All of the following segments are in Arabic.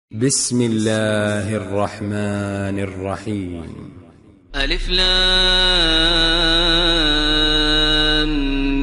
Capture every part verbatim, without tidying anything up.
بسم الله الرحمن الرحيم. ألف لام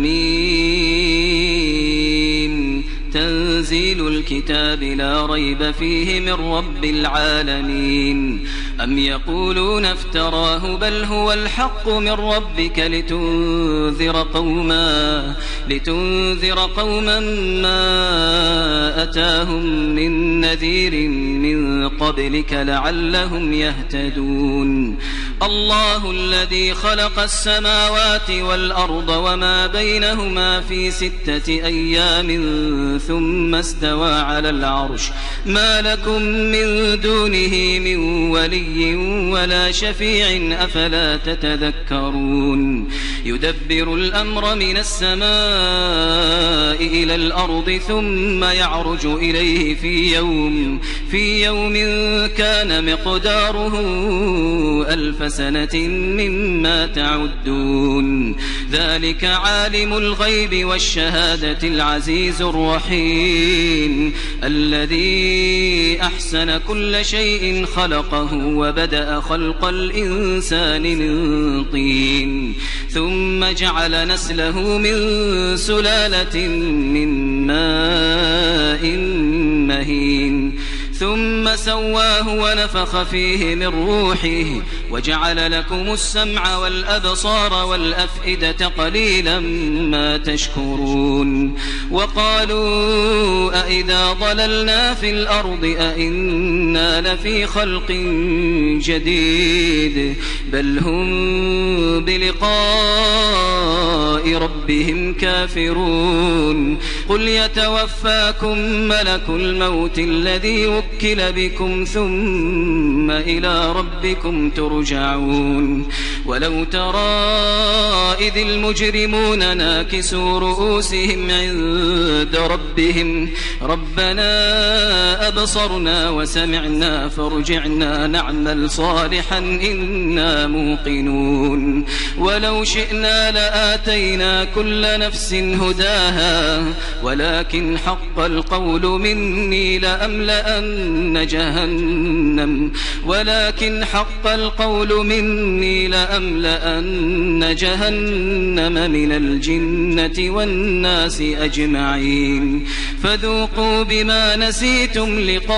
ميم. تنزيل الكتاب لا ريب فيه من رب العالمين. أم يقولون افتراه بل هو الحق من ربك لتنذر قوما لتنذر قوما ما أتاهم من نذير من قبلك لعلهم يهتدون. الله الذي خلق السماوات والأرض وما بينهما في ستة أيام ثم استوى على العرش ما لكم من دونه من ولي ولا شفيع أفلا تتذكرون. يدبر الأمر من السماء إلى الأرض ثم يعرج إليه في يوم في يوم كان مقداره ألف سنة مما تعدون. ذلك عالم الغيب والشهادة العزيز الرحيم الذي أحسن كل شيء خلقه وبدأ خلق الإنسان من طين ثم جعل نسله من سلالة من ماء مهين ثم سواه ونفخ فيه من روحه وجعل لكم السمع والأبصار والأفئدة قليلا ما تشكرون. وقالوا أئذا ضللنا في الأرض أئنا لفي خلق جديد بل هم بلقاء ربهم كافرون. قل يتوفاكم ملك الموت الذي وكل بكم ثم إلى ربكم ترجعون. ولو ترى إذ المجرمون ناكسوا رؤوسهم عند ربهم ربنا أبصرنا وسمعنا فارجعنا نعمل صالحا إنا موقنون. ولو شئنا لآتينا كل نفس هداها ولكن حق القول مني لأملأن جهنم ولكن حق القول مني لأملأن جهنم من الجنة والناس أجمعين. فذوقوا بما نسيتم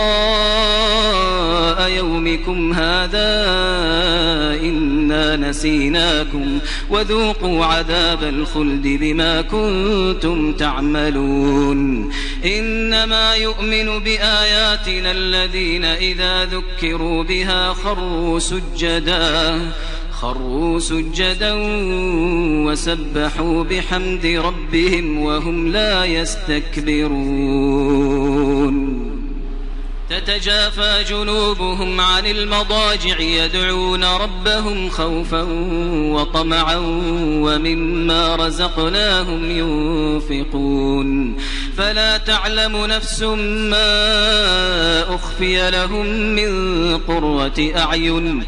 لقاء يومكم هذا إنا نسيناكم وذوقوا عذاب الخلد بما كنتم تعملون. إنما يؤمن بآياتنا الذين إذا ذكروا بها خروا سجدا خروا سجدا وسبحوا بحمد ربهم وهم لا يستكبرون. تتجافى جنوبهم عن المضاجع يدعون ربهم خوفا وطمعا ومما رزقناهم ينفقون. فلا تعلم نفس ما أخفي لهم من قرة أعين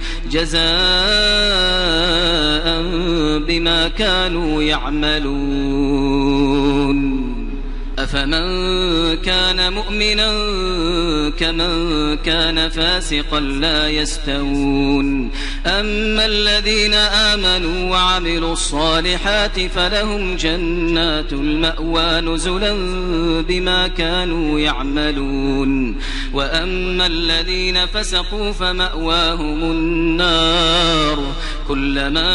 جزاء بما كانوا يعملون. أفمن كان مؤمنا كمن كان فاسقا لا يستوون. أما الذين آمنوا وعملوا الصالحات فلهم جنات المأوى نزلا بما كانوا يعملون. وأما الذين فسقوا فمأواهم النار كلما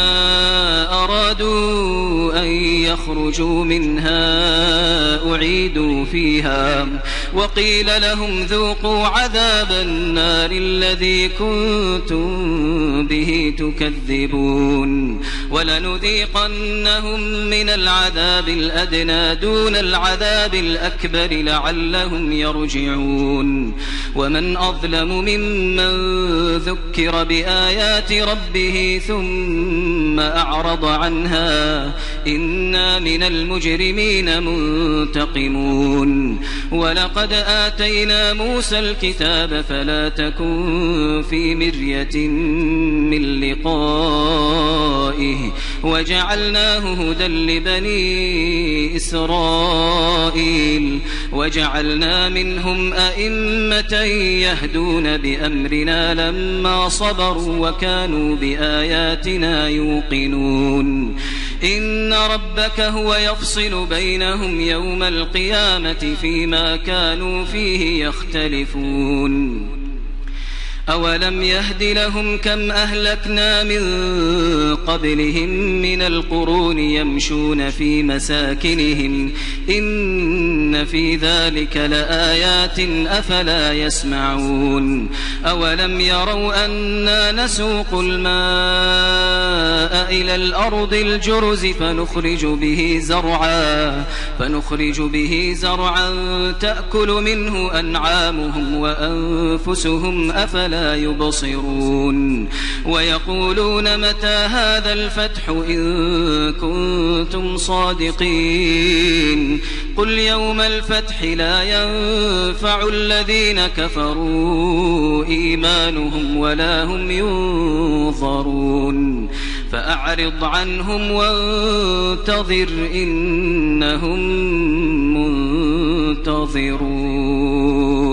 أرادوا أن يخرجوا منها أعيدوا فيها وقيل لهم ذوقوا عذاب النار الذي كنتم به تكذبون. ولنذيقنهم من العذاب الأدنى دون العذاب الأكبر لعلهم يرجعون. ومن أظلم ممن ذكر بآيات ربه ثم أعرض عنها إنا من المجرمين منتقمون. ولقد آتينا موسى الكتاب فلا تكن في مرية من لقائه وجعلناه هدى لبني إسرائيل وجعلنا منهم أئمة يهدون بأمرنا لما صبروا وكانوا بآياتنا يوقنون إن ربك هو يفصل بينهم يوم القيامة فيما كانوا فيه يختلفون أولم يهد لهم كم أهلكنا من قبلهم من القرون يمشون في مساكنهم إن في ذلك لآيات أفلا يسمعون أولم يروا أنا نسوق الماء إلى الأرض الجرز فنخرج به زرعا فنخرج به زرعا تأكل منه أنعامهم وأنفسهم أفلا لا يبصرون ويقولون متى هذا الفتح إن كنتم صادقين قل يوم الفتح لا ينفع الذين كفروا إيمانهم ولا هم ينظرون فأعرض عنهم وانتظر إنهم منتظرون.